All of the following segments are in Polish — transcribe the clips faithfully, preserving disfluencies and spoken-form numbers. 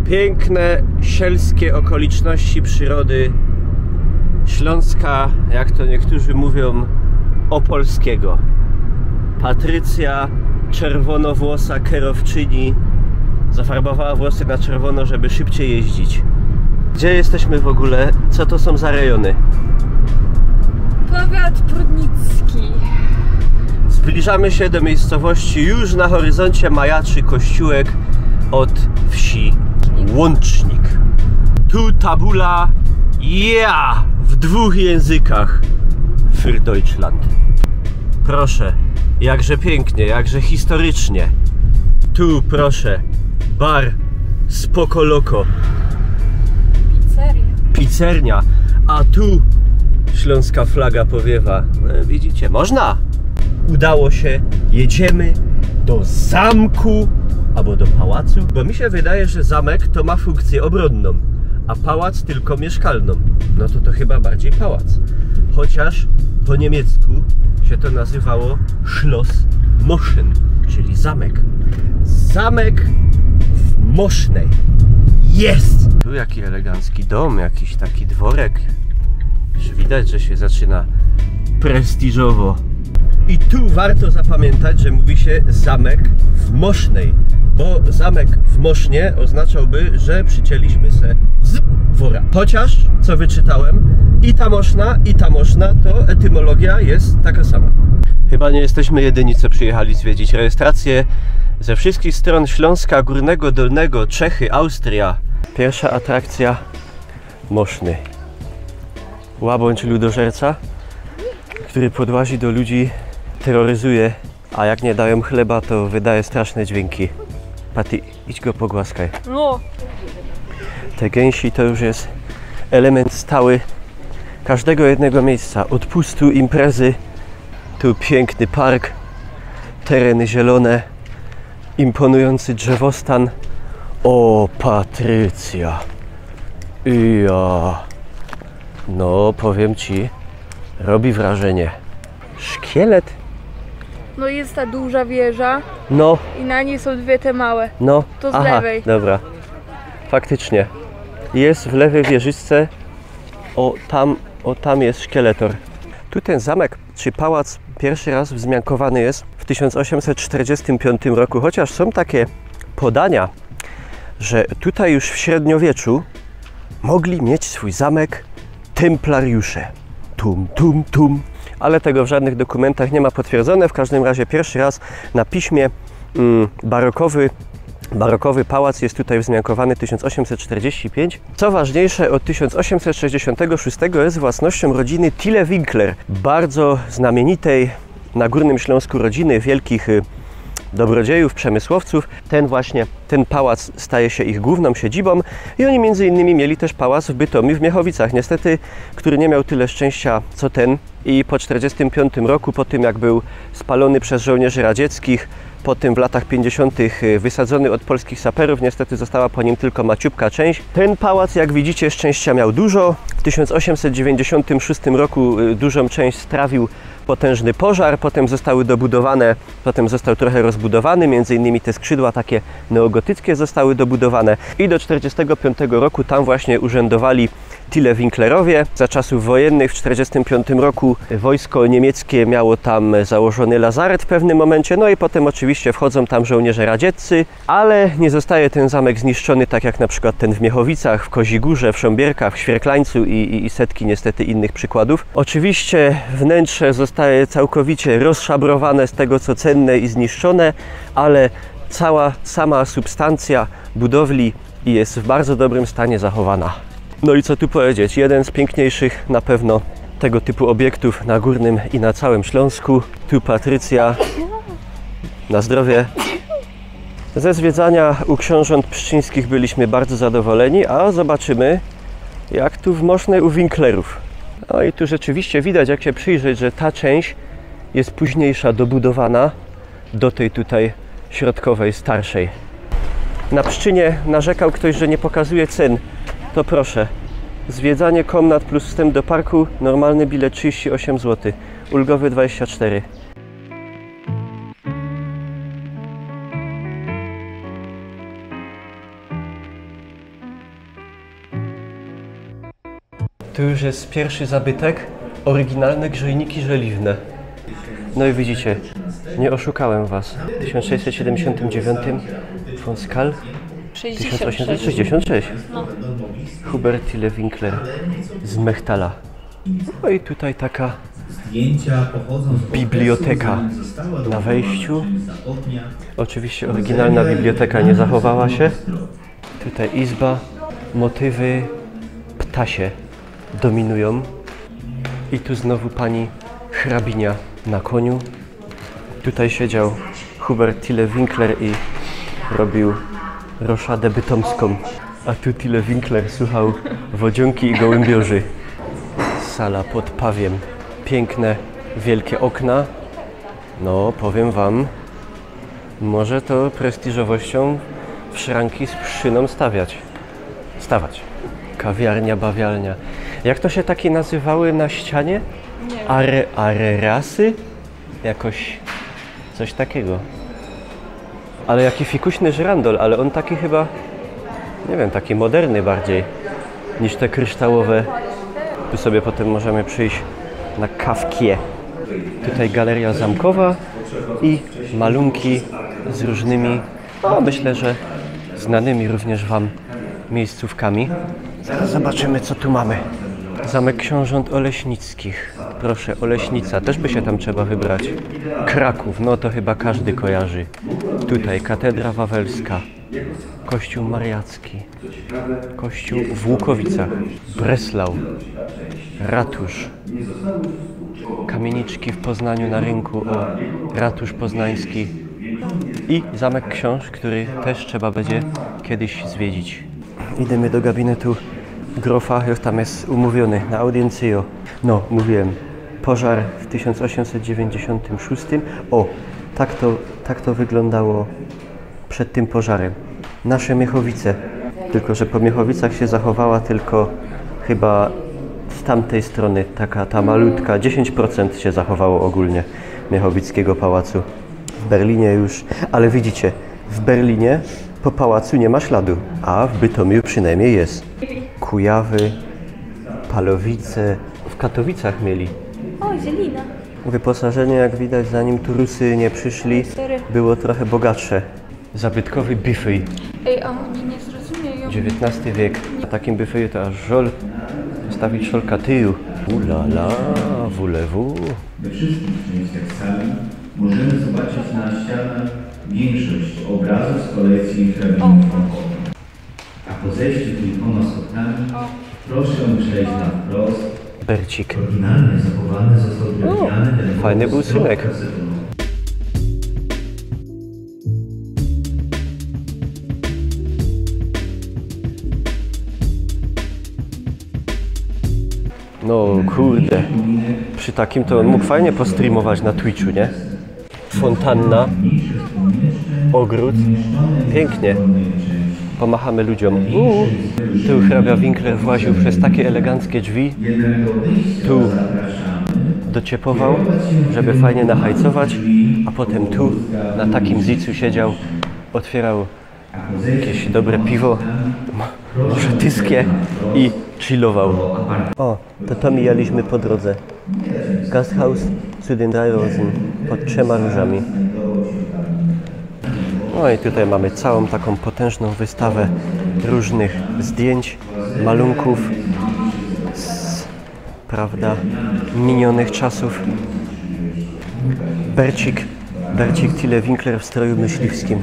Piękne, sielskie okoliczności przyrody Śląska, jak to niektórzy mówią, opolskiego. Patrycja, czerwonowłosa kierowczyni, zafarbowała włosy na czerwono, żeby szybciej jeździć. Gdzie jesteśmy w ogóle? Co to są za rejony? Powiat prudnicki. Zbliżamy się do miejscowości, już na horyzoncie majaczy kościółek od wsi Łącznik. Tu tabula ja w dwóch językach für Deutschland. Proszę, jakże pięknie, jakże historycznie. Tu proszę, bar Spoko Loko. Pizzeria. Pizzernia, a tu śląska flaga powiewa. No, widzicie, można. Udało się, jedziemy do zamku albo do pałacu, bo mi się wydaje, że zamek to ma funkcję obronną, a pałac tylko mieszkalną. No to to chyba bardziej pałac. Chociaż po niemiecku się to nazywało Schloss Moschen, czyli zamek. Zamek w Mosznej. Jest! Tu jaki elegancki dom, jakiś taki dworek. Już widać, że się zaczyna prestiżowo. I tu warto zapamiętać, że mówi się zamek w Mosznej, bo zamek w Mosznie oznaczałby, że przycięliśmy se z wora. Chociaż, co wyczytałem, i ta Moszna, i ta Moszna, to etymologia jest taka sama. Chyba nie jesteśmy jedyni, co przyjechali zwiedzić. Rejestracje ze wszystkich stron Śląska, Górnego, Dolnego, Czechy, Austria. Pierwsza atrakcja Moszny. Łabędź ludożerca, który podłazi do ludzi, terroryzuje, a jak nie dają chleba, to wydaje straszne dźwięki. Patty, idź go pogłaskaj. No. Te gęsi to już jest element stały każdego jednego miejsca. Odpustu, imprezy, tu piękny park, tereny zielone, imponujący drzewostan. O, Patrycja. Ja. No, powiem ci, robi wrażenie. Szkielet? No jest ta duża wieża. No. I na niej są dwie te małe. No. To z Aha, lewej. Dobra. Faktycznie. Jest w lewej wieżyczce. O tam, o tam jest szkieletor. Tu ten zamek, czy pałac, pierwszy raz wzmiankowany jest w tysiąc osiemset czterdziestym piątym roku. Chociaż są takie podania, że tutaj już w średniowieczu mogli mieć swój zamek templariusze. Tum, tum, tum. Ale tego w żadnych dokumentach nie ma potwierdzone. W każdym razie pierwszy raz na piśmie mm, barokowy, barokowy pałac jest tutaj wzmiankowany tysiąc osiemset czterdziesty piąty. Co ważniejsze, od tysiąc osiemset sześćdziesiątego szóstego jest własnością rodziny Tille-Winkler, bardzo znamienitej na Górnym Śląsku rodziny wielkich dobrodziejów, przemysłowców. Ten właśnie, ten pałac staje się ich główną siedzibą i oni między innymi mieli też pałac w Bytomiu w Miechowicach, niestety, który nie miał tyle szczęścia co ten i po tysiąc dziewięćset czterdziestym piątym roku, po tym jak był spalony przez żołnierzy radzieckich, po tym w latach pięćdziesiątych wysadzony od polskich saperów, niestety została po nim tylko maciupka część. Ten pałac, jak widzicie, szczęścia miał dużo. W tysiąc osiemset dziewięćdziesiątym szóstym roku dużą część strawił potężny pożar, potem zostały dobudowane, potem został trochę rozbudowany, między innymi te skrzydła takie neogotyckie zostały dobudowane i do tysiąc dziewięćset czterdziestego piątego roku tam właśnie urzędowali Tille-Winklerowie. Za czasów wojennych w tysiąc dziewięćset czterdziestym piątym roku wojsko niemieckie miało tam założony lazaret w pewnym momencie, no i potem oczywiście wchodzą tam żołnierze radzieccy, ale nie zostaje ten zamek zniszczony tak jak na przykład ten w Miechowicach, w Kozigórze, w Sząbierkach, w Świerklańcu i, i, i setki niestety innych przykładów. Oczywiście wnętrze zostaje całkowicie rozszabrowane z tego co cenne i zniszczone, ale cała sama substancja budowli jest w bardzo dobrym stanie zachowana. No i co tu powiedzieć, jeden z piękniejszych na pewno tego typu obiektów na Górnym i na całym Śląsku. Tu Patrycja, na zdrowie. Ze zwiedzania u książąt pszczyńskich byliśmy bardzo zadowoleni, a zobaczymy jak tu w Mosznej u Winklerów. No i tu rzeczywiście widać, jak się przyjrzeć, że ta część jest późniejsza, dobudowana do tej tutaj środkowej, starszej. Na Pszczynie narzekał ktoś, że nie pokazuje cen. To proszę, zwiedzanie komnat plus wstęp do parku, normalny bilet trzydzieści osiem złotych, ulgowy dwadzieścia cztery. Tu już jest pierwszy zabytek. Oryginalne grzejniki żeliwne. No i widzicie, nie oszukałem was. W tysiąc sześćset siedemdziesiątym dziewiątym von Skal, tysiąc osiemset sześćdziesiąt sześć. No. Hubert Tille Winkler z Mechtala. No i tutaj taka biblioteka na wejściu. Oczywiście oryginalna biblioteka nie zachowała się. Tutaj izba, motywy ptasie dominują. I tu znowu pani hrabinia na koniu. Tutaj siedział Hubert Tille Winkler i robił roszadę bytomską. A tu Tille Winkler słuchał wodzionki i gołębiorzy. Sala pod pawiem. Piękne, wielkie okna. No, powiem wam, może to prestiżowością w szranki z pszczyną stawiać. Stawać. Kawiarnia, bawialnia. Jak to się takie nazywały na ścianie? Nie. Are, arerasy? Jakoś coś takiego. Ale jaki fikuśny żyrandol, ale on taki chyba, nie wiem, taki moderny bardziej niż te kryształowe. Tu sobie potem możemy przyjść na kawkę. Tutaj galeria zamkowa i malunki z różnymi, no myślę, że znanymi również wam miejscówkami. Zaraz zobaczymy, co tu mamy. Zamek Książąt Oleśnickich. Proszę, Oleśnica, też by się tam trzeba wybrać. Kraków, no to chyba każdy kojarzy. Tutaj Katedra Wawelska. Kościół Mariacki. Kościół w Łukowicach. Breslau. Ratusz. Kamieniczki w Poznaniu na rynku. O, Ratusz Poznański. I Zamek Książ, który też trzeba będzie kiedyś zwiedzić. Idziemy do gabinetu grofa, już tam jest umówiony na audiencję. No, mówiłem, pożar w tysiąc osiemset dziewięćdziesiątym szóstym. O, tak to, tak to wyglądało przed tym pożarem. Nasze Miechowice, tylko że po Miechowicach się zachowała tylko chyba z tamtej strony, taka ta malutka, dziesięć procent się zachowało ogólnie Miechowickiego pałacu. W Berlinie już, ale widzicie, w Berlinie po pałacu nie ma śladu, a w Bytomiu przynajmniej jest. Kujawy, Palowice, w Katowicach mieli. O, Zielina. Wyposażenie, jak widać, zanim tu Rusy nie przyszli, było trochę bogatsze. Zabytkowy bifej. Ej, a oni nie zrozumieją. dziewiętnasty wiek. Na takim bifeju to aż żol stawić szolka tyju. Ulala, wulewu. We wszystkich częściach sali możemy zobaczyć na ścianach większość obrazów z kolekcji hrabinów Frankowych. A po zejściu kilkoma schodkami proszę przejść na wprost. Bercik. Oryginalnie zachowany został drewniany O, fajny był synek. No kurde, przy takim to on mógł fajnie postreamować na Twitchu, nie? Fontanna, ogród, pięknie. Pomachamy ludziom. Uuu. Tu hrabia Winkler właził przez takie eleganckie drzwi. Tu dociepował, żeby fajnie nachajcować, a potem tu na takim zicu siedział, otwierał jakieś dobre piwo, może tyskie i chillował. O, to to mijaliśmy po drodze. Gasthaus zu den drei Rosen pod trzema różami. No i tutaj mamy całą taką potężną wystawę różnych zdjęć, malunków z, prawda, minionych czasów. Bercik, Bercik Tille Winkler w stroju myśliwskim.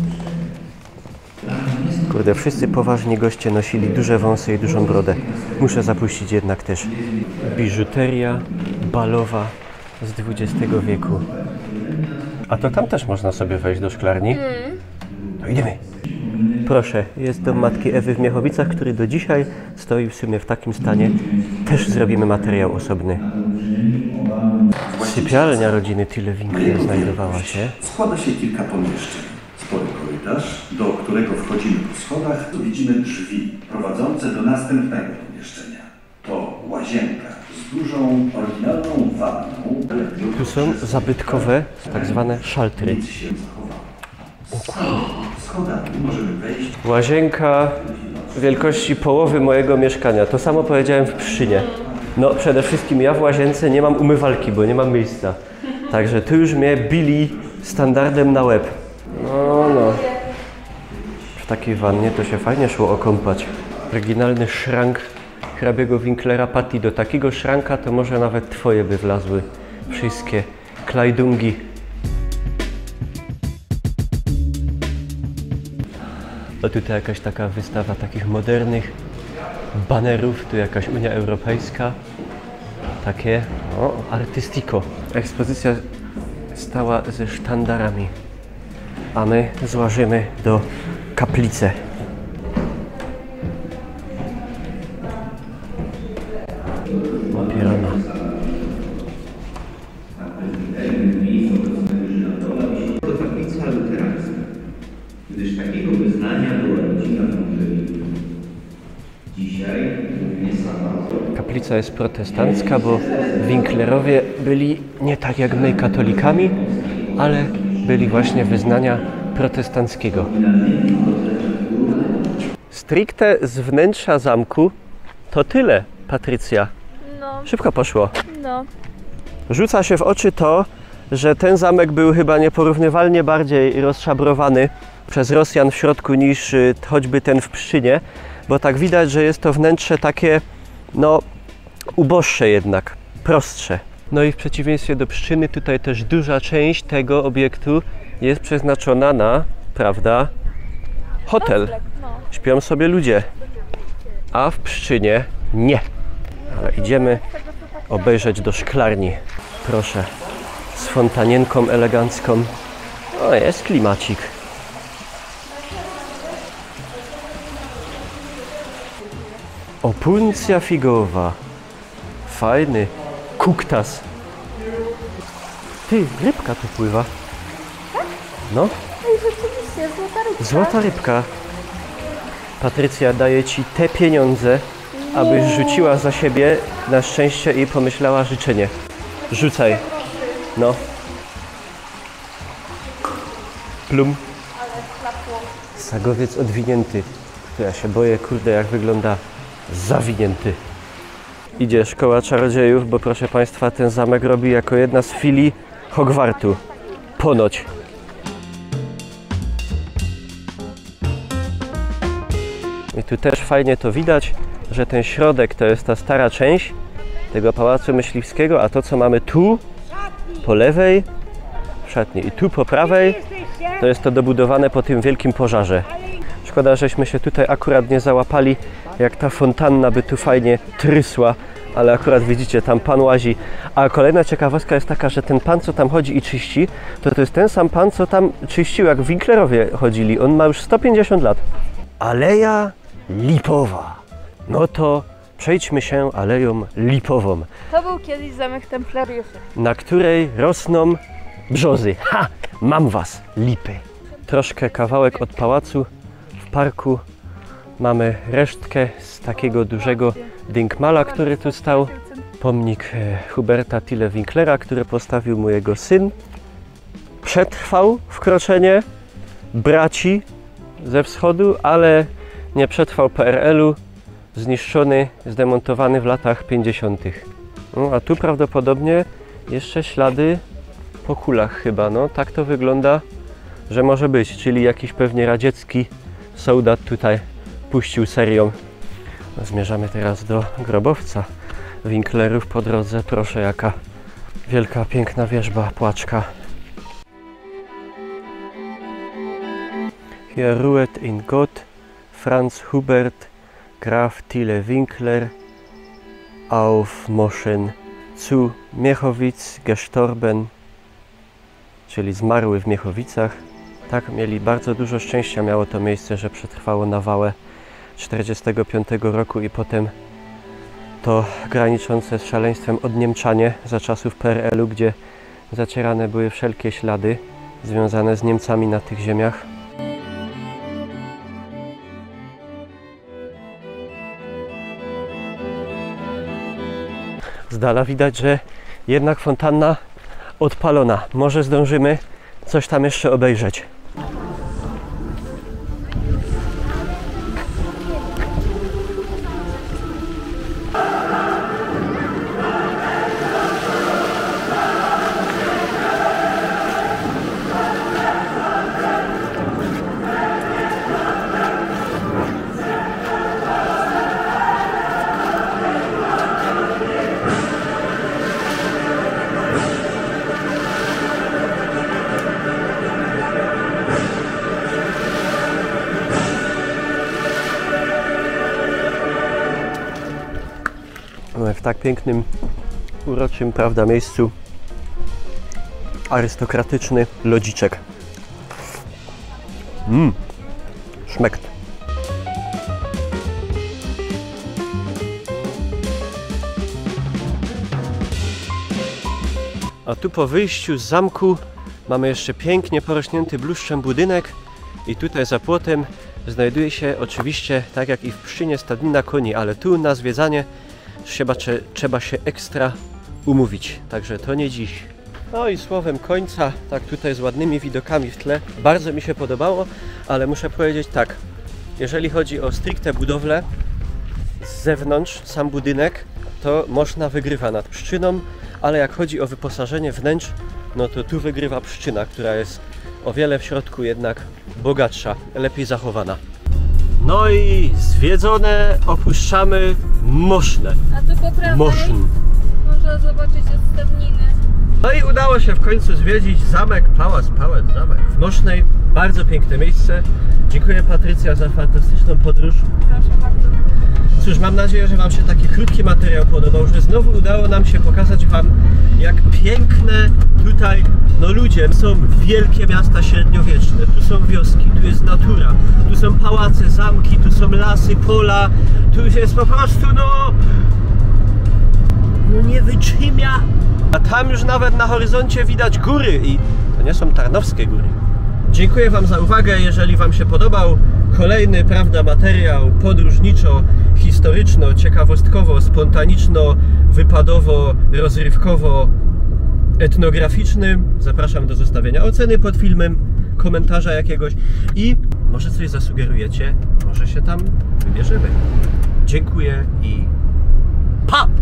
Kurde, wszyscy poważni goście nosili duże wąsy i dużą brodę. Muszę zapuścić jednak też. Biżuteria balowa z dwudziestego wieku. A to tam też można sobie wejść do szklarni? No idziemy. Proszę, jest dom matki Ewy w Miechowicach, który do dzisiaj stoi w sumie w takim stanie. Też zrobimy materiał osobny. Sypialnia rodziny Tille Winkler znajdowała się. Składa się kilka pomieszczeń. Spory korytarz, do którego wchodzimy po schodach, tu widzimy drzwi prowadzące do następnego pomieszczenia. To łazienka z dużą, oryginalną wanną. Tu są zabytkowe, tak zwane szaltry. Nic się zachowało. Schodami możemy wejść. Łazienka wielkości połowy mojego mieszkania. To samo powiedziałem w Pszczynie. No przede wszystkim ja w łazience nie mam umywalki, bo nie mam miejsca. Także tu już mnie bili standardem na łeb. No, no. W takiej wannie to się fajnie szło okąpać. Oryginalny szrank hrabiego Winklera Patty. Do takiego szranka to może nawet twoje by wlazły. Wszystkie klajdungi. O, tutaj jakaś taka wystawa takich modernych banerów. Tu jakaś Unia Europejska. Takie, o, artystico. Ekspozycja stała ze sztandarami. A my złażymy do kaplicy. Opierana. To kaplica luterańska, gdyż takiego wyznania była rodzina Wągrzelików. Dzisiaj głównie sama. Kaplica jest protestancka, bo Winklerowie byli nie tak jak my katolikami, ale byli właśnie wyznania protestanckiego. Stricte z wnętrza zamku to tyle, Patrycja. No, Szybko poszło. no. Rzuca się w oczy to, że ten zamek był chyba nieporównywalnie bardziej rozszabrowany przez Rosjan w środku niż y, choćby ten w Pszczynie, bo tak widać, że jest to wnętrze takie, no, uboższe jednak, prostsze. No i w przeciwieństwie do Pszczyny tutaj też duża część tego obiektu jest przeznaczona na, prawda, hotel. No. Śpią sobie ludzie, a w Pszczynie nie. Ale idziemy obejrzeć do szklarni. Proszę, z fontanienką elegancką. O, jest klimacik. Opuncja figowa. Fajny kuktas. Ty, rybka tu pływa. No, Ej, rzeczywiście, złota rybka. złota rybka. Patrycja daje ci te pieniądze, abyś rzuciła za siebie na szczęście i pomyślała życzenie. Rzucaj. No. Plum. Sagowiec odwinięty. To ja się boję, kurde, jak wygląda zawinięty. Idzie szkoła czarodziejów, bo proszę Państwa, ten zamek robi jako jedna z filii Hogwartu. Ponoć. I tu też fajnie to widać, że ten środek to jest ta stara część tego Pałacu Myśliwskiego, a to, co mamy tu, po lewej, w szatni, i tu po prawej, to jest to dobudowane po tym wielkim pożarze. Szkoda, żeśmy się tutaj akurat nie załapali, jak ta fontanna by tu fajnie trysła, ale akurat widzicie, tam pan łazi. A kolejna ciekawostka jest taka, że ten pan, co tam chodzi i czyści, to to jest ten sam pan, co tam czyścił, jak Winklerowie chodzili. On ma już sto pięćdziesiąt lat. Aleja Lipowa. No to przejdźmy się Aleją Lipową, To był kiedyś zamek Templariuszy. na której rosną brzozy. Ha! Mam was, lipy. Troszkę kawałek od pałacu, w parku mamy resztkę z takiego dużego Dinkmala, który tu stał. Pomnik Huberta Tille Winklera, który postawił mu jego syn. Przetrwał wkroczenie braci ze wschodu, ale nie przetrwał P R L-u. Zniszczony, zdemontowany w latach pięćdziesiątych. No, a tu prawdopodobnie jeszcze ślady po kulach chyba, no tak to wygląda, że może być, czyli jakiś pewnie radziecki soldat tutaj puścił serią. Zmierzamy teraz do grobowca Winklerów po drodze. Proszę, jaka wielka, piękna wierzba, płaczka. Hier ruhet in Gott Franz Hubert Graf Tille Winkler auf Moschen zu Miechowitz gestorben, czyli zmarły w Miechowicach. Tak, mieli bardzo dużo szczęścia, miało to miejsce, że przetrwało nawałę czterdziestego piątego roku i potem to graniczące z szaleństwem odniemczanie za czasów P R L-u, gdzie zacierane były wszelkie ślady związane z Niemcami na tych ziemiach. Z dala widać, że jednak fontanna odpalona. Może zdążymy coś tam jeszcze obejrzeć. w tak pięknym, uroczym, prawda, miejscu. Arystokratyczny lodziczek. Mmm, szmekt. A tu po wyjściu z zamku mamy jeszcze pięknie porośnięty bluszczem budynek i tutaj za płotem znajduje się oczywiście, tak jak i w Pszczynie, stadnina koni, ale tu na zwiedzanie trzeba, trzeba się ekstra umówić, także to nie dziś. No i słowem końca, tak tutaj z ładnymi widokami w tle, bardzo mi się podobało, ale muszę powiedzieć tak, jeżeli chodzi o stricte budowlę, z zewnątrz, sam budynek, to Moszna wygrywa nad Pszczyną, ale jak chodzi o wyposażenie wnętrz, no to tu wygrywa Pszczyna, która jest o wiele w środku jednak bogatsza, lepiej zachowana. No i zwiedzone, opuszczamy Mosznę. A tu po prawej Moszyn. można zobaczyć stadniny. No i udało się w końcu zwiedzić zamek, pałac, pałac, zamek w Mosznej. Bardzo piękne miejsce. Dziękuję, Patrycja, za fantastyczną podróż. Proszę bardzo. Cóż, mam nadzieję, że Wam się taki krótki materiał podobał, że znowu udało nam się pokazać Wam, jak piękne tutaj, no ludzie, są wielkie miasta średniowieczne, tu są wioski, tu jest natura, tu są pałace, zamki, tu są lasy, pola, tu jest po prostu, no, no nie wytrzymia. A tam już nawet na horyzoncie widać góry i to nie są tarnowskie góry. Dziękuję Wam za uwagę. Jeżeli Wam się podobał kolejny, prawda, materiał podróżniczo, historyczno, ciekawostkowo, spontaniczno, wypadowo, rozrywkowo, etnograficzny, zapraszam do zostawienia oceny pod filmem, komentarza jakiegoś i może coś zasugerujecie, może się tam wybierzemy. Dziękuję i pa!